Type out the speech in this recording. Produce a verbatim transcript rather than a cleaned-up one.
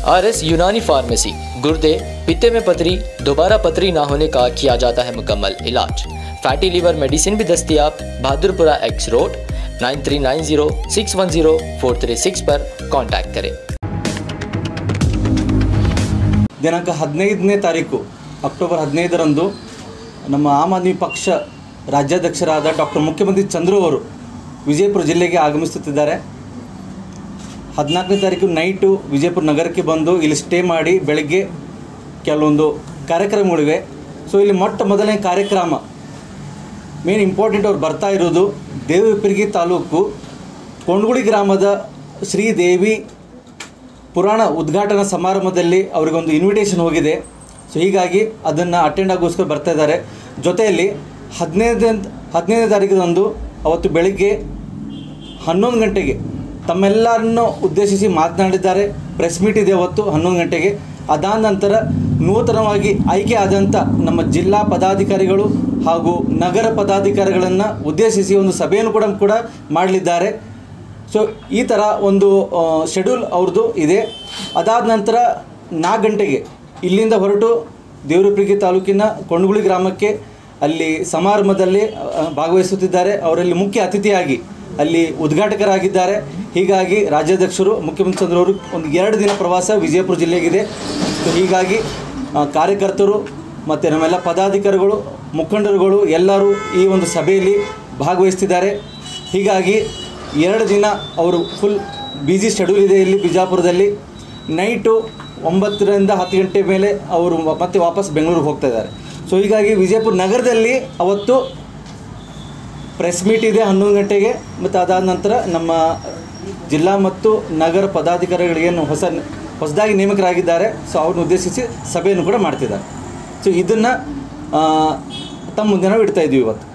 R S यूनानी pharmacy, गुर्दे, पित्ते में पथरी, दोबारा पथरी ना होने का किया जाता है मुकम्मल इलाज। फैटी लीवर मेडिसिन भी दस्तियाब। Bahadurpura X road, nine three nine zero six one zero four three six पर कांटेक्ट करें। ದಿನಾಂಕ ಹದಿನೈದನೇ ತಾರೀಕು ಅಕ್ಟೋಬರ್ ಹದಿನೈದರಂದು ನಮ್ಮ ಆಮ್ ಆದ್ಮಿ ಪಕ್ಷ ರಾಜ್ಯಾಧ್ಯಕ್ಷರಾದ ಡಾಕ್ಟರ್ ಮುಖ್ಯಮಂತ್ರಿ ಚಂದ್ರು ಅವರು ವಿಜಯಪುರ ಜಿಲ್ಲೆಗೆ ಆಗಮಿಸುತ್ತಿದ್ದಾರೆ। ಹದಿನಾಲ್ಕನೇ ತಾರೀಕು ನೈಟು ವಿಜಯಪುರ ನಗರಕ್ಕೆ ಬಂದು ಇಲ್ಲಿ ಸ್ಟೇ ಮಾಡಿ ಬೆಳಗ್ಗೆ ಕೆಲವೊಂದು ಕಾರ್ಯಕ್ರಮಗಳಿವೆ। ಸೊ ಇಲ್ಲಿ ಮೊಟ್ಟ ಮೊದಲನೇ ಕಾರ್ಯಕ್ರಮ ಮೇನ್ ಇಂಪಾರ್ಟೆಂಟ್ ಅವ್ರು ಬರ್ತಾ ಇರೋದು ದೇವಹಿಪ್ಪರಗಿ ತಾಲೂಕು ಕೊಂಡಗುಳಿ ಗ್ರಾಮದ ಶ್ರೀದೇವಿ ಪುರಾಣ ಉದ್ಘಾಟನಾ ಸಮಾರಂಭದಲ್ಲಿ ಅವರಿಗೊಂದು ಇನ್ವಿಟೇಷನ್ ಹೋಗಿದೆ। ಸೊ ಹೀಗಾಗಿ ಅದನ್ನು ಅಟೆಂಡ್ ಆಗೋಸ್ಕರ ಬರ್ತಾ ಇದ್ದಾರೆ। ಜೊತೆಯಲ್ಲಿ ಹದಿನೈದನೇ ಹದಿನೈದನೇ ತಾರೀಕಿನಂದು ಅವತ್ತು ಬೆಳಗ್ಗೆ ಹನ್ನೊಂದು ಗಂಟೆಗೆ ತಮ್ಮೆಲ್ಲರನ್ನು ಉದ್ದೇಶಿಸಿ ಮಾತನಾಡಿದ್ದಾರೆ। ಪ್ರೆಸ್ ಮೀಟ್ ಇದೆ ಅವತ್ತು ಹನ್ನೊಂದು ಗಂಟೆಗೆ। ಅದಾದ ನಂತರ ನೂತನವಾಗಿ ಆಯ್ಕೆ ಆದಂಥ ನಮ್ಮ ಜಿಲ್ಲಾ ಪದಾಧಿಕಾರಿಗಳು ಹಾಗೂ ನಗರ ಪದಾಧಿಕಾರಿಗಳನ್ನು ಉದ್ದೇಶಿಸಿ ಒಂದು ಸಭೆಯನ್ನು ಕೂಡ ಕೂಡ ಮಾಡಲಿದ್ದಾರೆ। ಸೊ ಈ ಥರ ಒಂದು ಶೆಡ್ಯೂಲ್ ಅವ್ರದ್ದು ಇದೆ। ಅದಾದ ನಂತರ ನಾಲ್ಕು ಗಂಟೆಗೆ ಇಲ್ಲಿಂದ ಹೊರಟು ದೇವಹಿಪ್ಪರಗಿ ತಾಲೂಕಿನ ಕೊಂಡಗುಳಿ ಗ್ರಾಮಕ್ಕೆ ಅಲ್ಲಿ ಸಮಾರಂಭದಲ್ಲಿ ಭಾಗವಹಿಸುತ್ತಿದ್ದಾರೆ। ಅವರಲ್ಲಿ ಮುಖ್ಯ ಅತಿಥಿಯಾಗಿ ಅಲ್ಲಿ ಉದ್ಘಾಟಕರಾಗಿದ್ದಾರೆ। ಹೀಗಾಗಿ ರಾಜ್ಯಾಧ್ಯಕ್ಷರು ಮುಖ್ಯಮಂತ್ರಿ ಚಂದ್ರ ಅವರು ಒಂದು ಎರಡು ದಿನ ಪ್ರವಾಸ ವಿಜಯಪುರ ಜಿಲ್ಲೆಗಿದೆ। ಸೊ ಹೀಗಾಗಿ ಕಾರ್ಯಕರ್ತರು ಮತ್ತು ನಮ್ಮೆಲ್ಲ ಪದಾಧಿಕಾರಿಗಳು ಮುಖಂಡರುಗಳು ಎಲ್ಲರೂ ಈ ಒಂದು ಸಭೆಯಲ್ಲಿ ಭಾಗವಹಿಸ್ತಿದ್ದಾರೆ। ಹೀಗಾಗಿ ಎರಡು ದಿನ ಅವರು ಫುಲ್ ಬ್ಯುಸಿ ಶೆಡ್ಯೂಲ್ ಇದೆ ಇಲ್ಲಿ ಬಿಜಾಪುರದಲ್ಲಿ। ನೈಟು ಒಂಬತ್ತರಿಂದ ಹತ್ತು ಗಂಟೆ ಮೇಲೆ ಅವರು ಮತ್ತೆ ವಾಪಸ್ ಬೆಂಗಳೂರಿಗೆ ಹೋಗ್ತಾ ಇದ್ದಾರೆ। ಸೊ ಹೀಗಾಗಿ ವಿಜಯಪುರ ನಗರದಲ್ಲಿ ಅವತ್ತು ಪ್ರೆಸ್ ಮೀಟ್ ಇದೆ ಹನ್ನೊಂದು ಗಂಟೆಗೆ। ಮತ್ತು ಅದಾದ ನಂತರ ನಮ್ಮ ಜಿಲ್ಲಾ ಮತ್ತು ನಗರ ಪದಾಧಿಕಾರಿಗಳಿಗೇನು ಹೊಸ ಹೊಸದಾಗಿ ನೇಮಕರಾಗಿದ್ದಾರೆ, ಸೊ ಅವ್ರನ್ನ ಉದ್ದೇಶಿಸಿ ಸಭೆಯನ್ನು ಕೂಡ ಮಾಡ್ತಿದ್ದಾರೆ। ಸೊ ಇದನ್ನು ತಮ್ಮ ಮುಂದೆ ನಾವು ಇಡ್ತಾ ಇದ್ದೀವಿ ಇವತ್ತು।